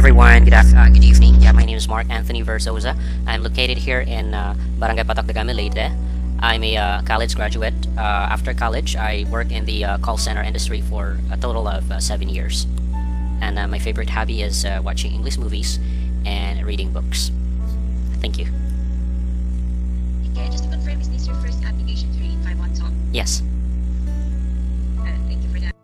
everyone, good evening. Yeah, my name is Mark Anthony Versosa. I'm located here in Barangay Patak Dagami, Leyte. I'm a college graduate. After college, I work in the call center industry for a total of 7 years. And my favorite hobby is watching English movies and reading books. Thank you. Okay, just to confirm, is this your first application here in 51 Talk? Yes. Thank you for that.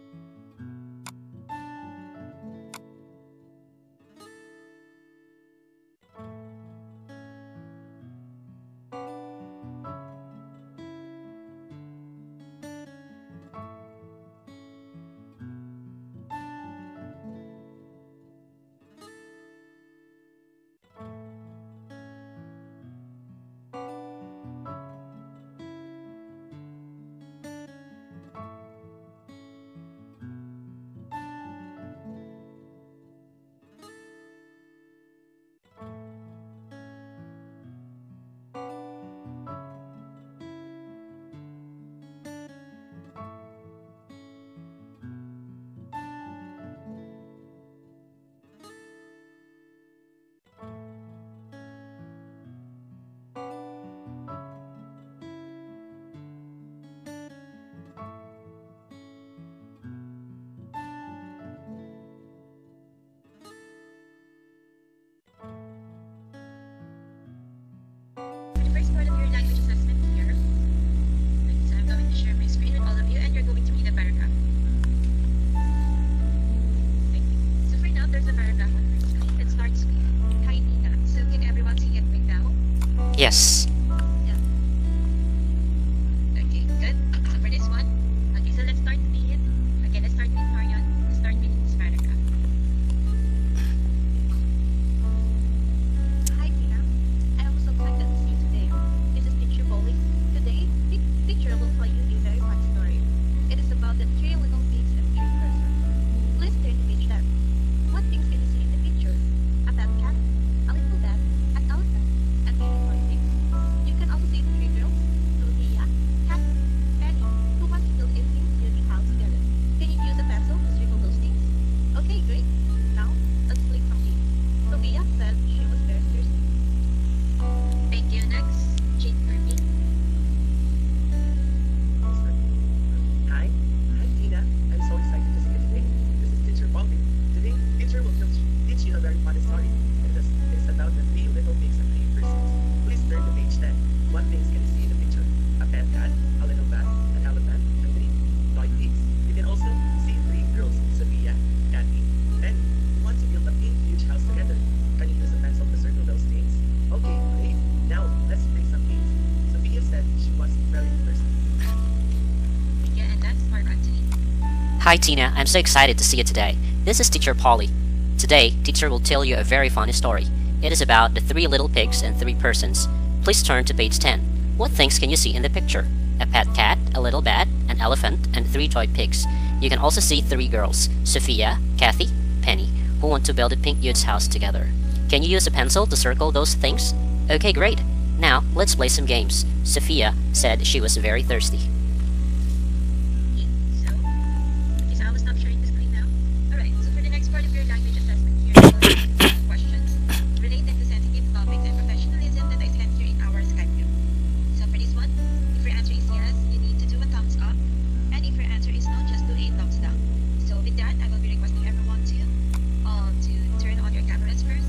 For the first part of your language assessment here, so I'm going to share my screen with all of you and you're going to read a paragraph. Thank you. So for now, there's a paragraph on your screen. It starts with Hi Nina. So can everyone see it right now? Yes. Yeah. Okay, good. So for this one, okay, so let's start with, okay, let's start with Marian. Let's start with this paragraph. Hi Tina, I am so excited to see you today. This is Teacher Bowling. Today, teacher will tell you a very fun story. It is about the three little pigs and three persons. Please turn to page 10. What things can you see in the picture? A pet cat, a little bat, an elephant, and many toy things. You can also see three girls, Sophia, Kathy, Penny, who want to build a big huge house together. Can you use a pencil to circle those things? Okay, great. Now, let's click on these. Sophia said she was very thirsty. Thank you. Next, Jane Kirby. Hi. Hi, Tina. I'm so excited to see you today. This is Teacher Polly. Today, teacher will teach you a very funny story. It is about the three little pigs and three persons. Please turn to page 10. What things can you see in the picture? A pet cat, a little bat, an elephant, and three toy pigs. You can also see three girls, Sophia, Kathy, Penny, who want to build a big, huge house together. Can you use a pencil to circle those things? Okay, great. Now, let's play some games. Sophia said she was very thirsty. Thank you. And that's Mark Anthony. Hi Tina, I'm so excited to see you today. This is Teacher Polly. Today, teacher will tell you a very funny story. It is about the three little pigs and three persons. Please turn to page 10. What things can you see in the picture? A pet cat, a little bat, an elephant, and three toy pigs. You can also see three girls, Sophia, Kathy, Penny, who want to build a pink huge house together. Can you use a pencil to circle those things? Okay, great. Now, let's play some games. Sophia said she was very thirsty. So, okay, so I will stop sharing the screen now. Alright, so for the next part of your language assessment here, we'll have questions related to sensitive topics and professionalism that I sent here in our Skype group. So for this one, if your answer is yes, you need to do a thumbs up. And if your answer is no, just do a thumbs down. So with that, I will be requesting everyone to turn on your cameras first.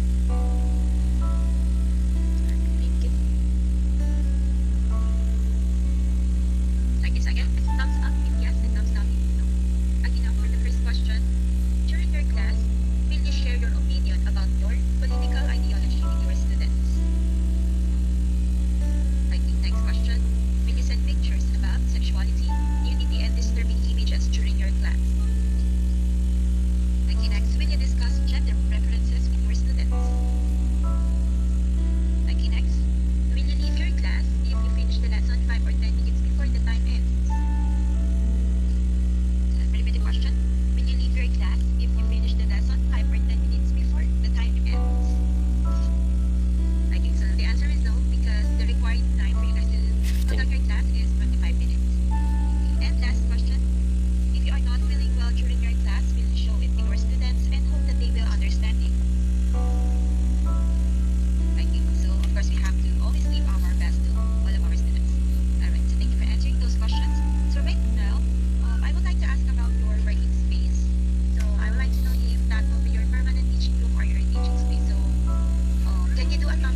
Thank you.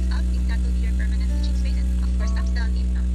thumbs up if that will be your permanent teaching space, and of course thumbs down if not.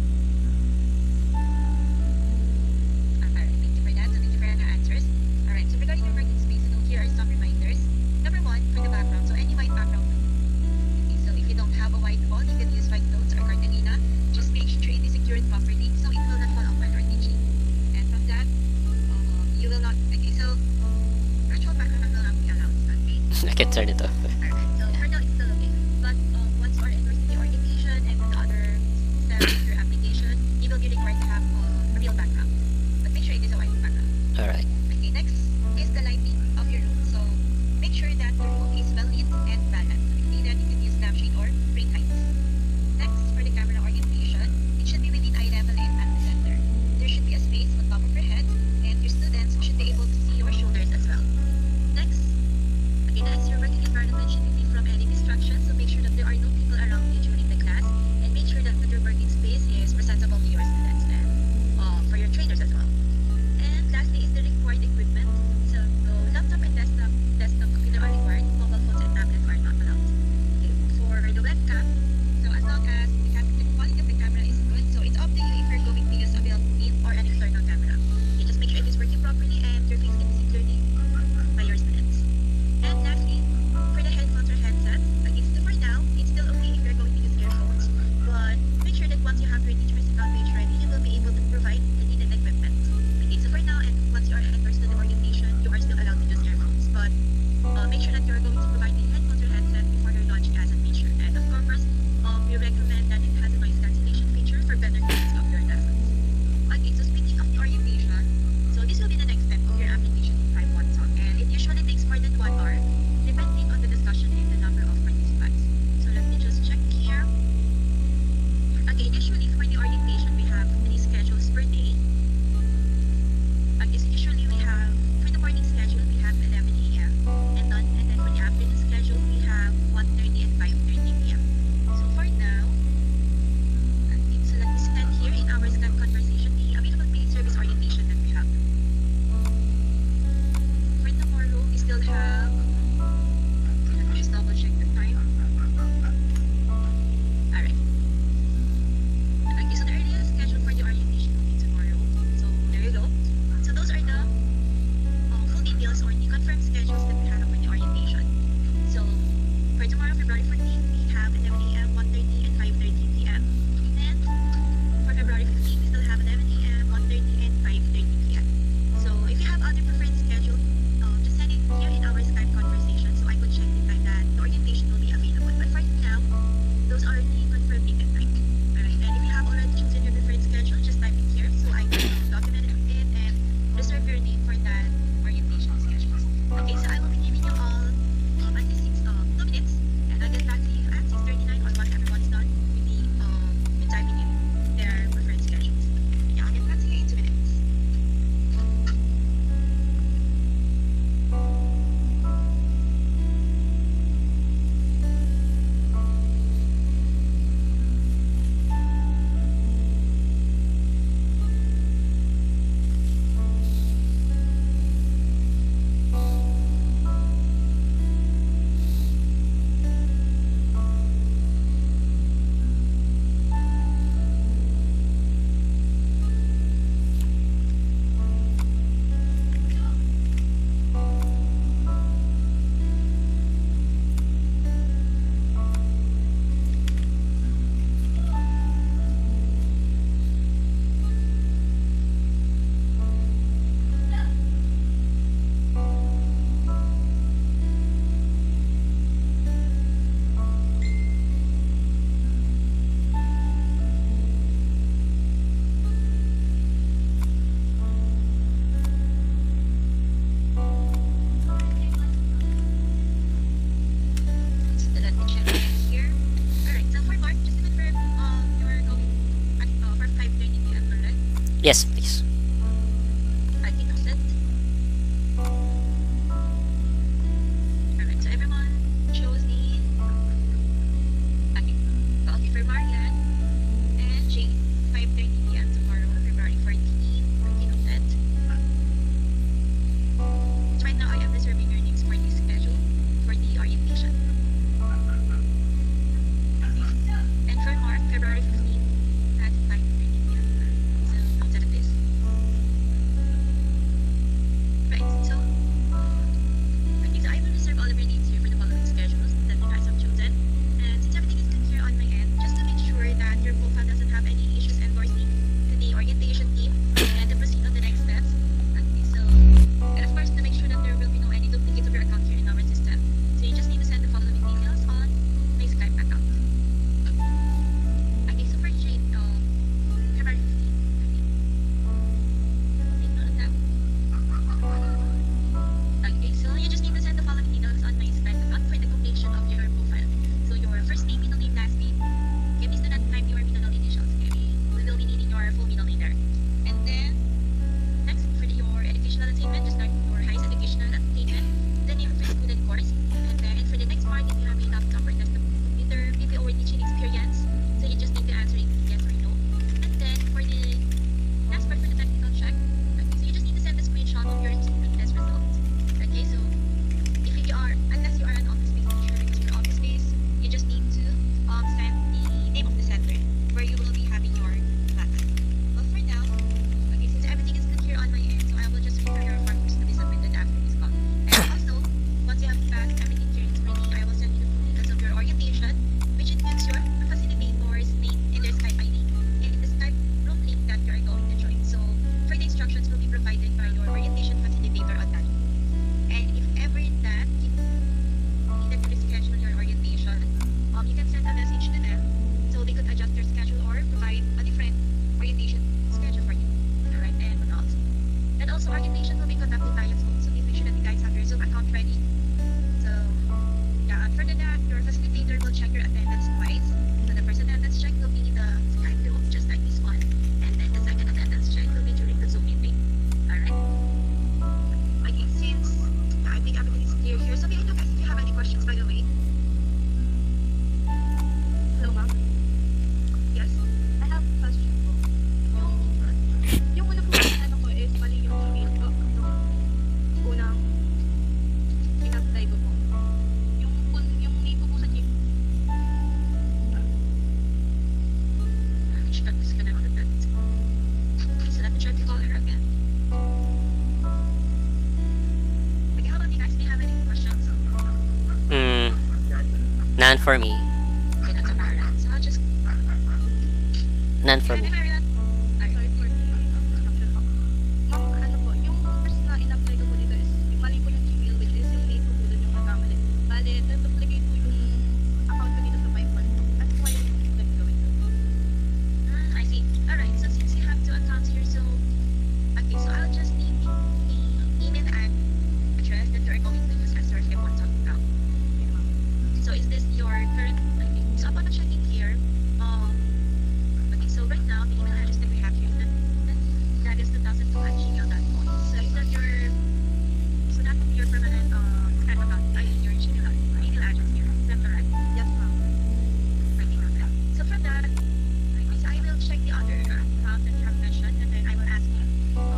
Alright, thank you for that. So thank you for your answers. Alright, so regarding your working space, so here are some reminders. Number one, for the background, so any white background. Okay, so if you don't have a white wall, you can use white notes or cartolina. Just make sure it is secured properly so it will not fall off while you're teaching. And from that, you will not. Okay, so virtual background will not be allowed. Okay. I can turn it off. Alright, so for now it's still okay. But once you are endorsed in the orientation and with the other steps of your application, you will be required to have a real background. But make sure it is a white background. Alright. Okay, next is the lighting of your room. So make sure that the room is well lit and balanced. If needed, you can use lampshade or ring lights. Next, for the camera orientation, it should be within eye level and at the center. There should be a space on top of your head, and your students should be able to see your shoulders as well. Next, okay, next, your working environment should be free from any distractions, so make sure that there are no people around you during the class, and make sure that your working space is presentable to your students and for your trainers as well. And lastly is the required equipment. So laptop and desktop computer are required, mobile phones and tablets are not allowed. Okay, for the webcam, so as long as the quality of the camera is good, so it's up to you if you're going to use a built-in or an external camera. You just make sure it is working properly and your face can be seen clearly by your students. And lastly, for the headphones or headsets, okay, so for now, it's still okay if you're going to use earphones, but make sure that once you have your teacher's account page ready, you will be able to provide the needed equipment. Okay, so for now, and once you are endorsed to the orientation, you are still allowed to use earphones, but make sure that you are going to provide the headphones or headset before you're launching as a teacher. And of course, we recommend that it has a noise cancellation feature for better quality of your lessons. Okay, so speaking of the orientation, so this will be the next step of your application in Type 1 talk, and it usually takes more than 1 hour, depending on the discussion and the number of participants. So let me just check here. Okay, usually for the orientation, we have 3 schedules per day. Okay, so usually we have, for the morning schedule, we have 11 a.m. and done, and then for the afternoon schedule, we have 1:30 and 5:30 p.m. So for now, okay, so let me stand here in our Skype conversation, the available paid service orientation that we have. For tomorrow, we still have, okay, let me just double check the time. Alright. Okay, so the earliest schedule for the orientation will be tomorrow. So there you go. So those are the full details or the confirmed schedules that we have for the orientation. So for tomorrow, February 14th, we have 11 a.m., 1:30 and 5:30 p.m. And for February 15th, we still have 11 a.m., 1:30 and 5:30 p.m. So if you have other preferred schedule, just send it here in our Skype conversation so I could check the time that the orientation will be available. But for now, those are the confirmed date and time. Alright, and if you have already chosen your preferred schedule, just type it here so I can document it and reserve your name for that orientation schedules. Okay, so I will be giving you all at least 2 minutes, and I'll get back to you at 6:39 on once everyone's done with typing in their preferred schedules. Yeah, I'll get back to you in 2 minutes. So let me check here. Alright, so for Mark, just to confirm, you're going at for 5:30 p.m. correct? Yes, please. I think that's it. Alright, so everyone chose the okay. So okay for Marian and Jane, 5:30 p.m. tomorrow, February 14th. Okay, noted. So right now I am reserving your names for the schedule for the orientation. teach to them so they could adjust their schedule or provide a different orientation schedule for you. Alright, and what else? And also orientation will be conducted via Zoom, so please make sure that you guys have your Zoom account ready. So yeah, and further that, your facilitator will check your attendance twice. So the first attendance check will be the Skype group, just like this one. And then the second attendance check will be during the Zoom meeting. Alright? Okay, since I think everything is clear here, so may I know guys if you have any questions by the way? Hello, ma'am? Yes? I have a question po. Yung una po yung ano ko is mali yung email ko. Yung unang in-apply ko po. Yung name ko po sa Gmail. She got disconnected. So let me try to call her again. Okay, how about you guys? Do you have any questions? None for me. Okay, that's a Marian. So I'll just... None for me. Marian. Sorry for the interruption po. Ma'am, ano po, yung first na in-apply ko po dito is yung mali po yung Gmail, which is yung name ko po doon yung nagkamali. Bale, na-duplicate po yung account ko dito sa PayPal. Ano po yung gawin ko? I see. Alright, so since you have two accounts here, so... Okay, so I'll just need the email and address that you are going to use as your F1 account. So is this your current, okay, so upon checking here, okay, so right now, the email address that we have here, that is 2002@gmail.com. So is that your, so that would be your permanent, kind of account, your Gmail email address here, is that correct? Yes, ma'am. Okay, okay. So from that, okay, so I will check the other account that you have mentioned, and then I will ask you,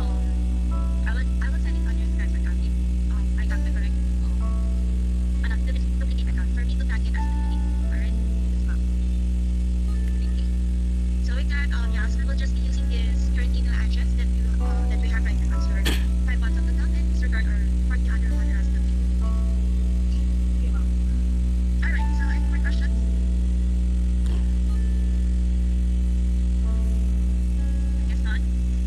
I will send it on your guys' account if I got the correct, the duplicate account for me to tag it as duplicate. Alright? Yes, ma'am. Okay. So with that, yeah, so we will just be using this current email address that we have right now as your WhatsApp account and disregard or for the other one as duplicate. Okay, ma'am. Alright, so any more questions? I guess not.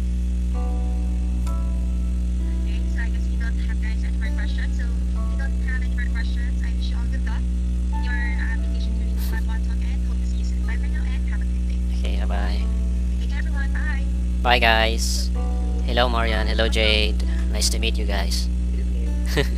Okay, so I guess we don't have guys any more questions. So if you don't have any more questions, I wish you all good luck in your application during the One Talk and hope to see you soon. Bye for now and have a great day. Okay, bye. Take care everyone. Bye. Bye guys. Hello Marian, hello Jade. Nice to meet you guys. Good evening.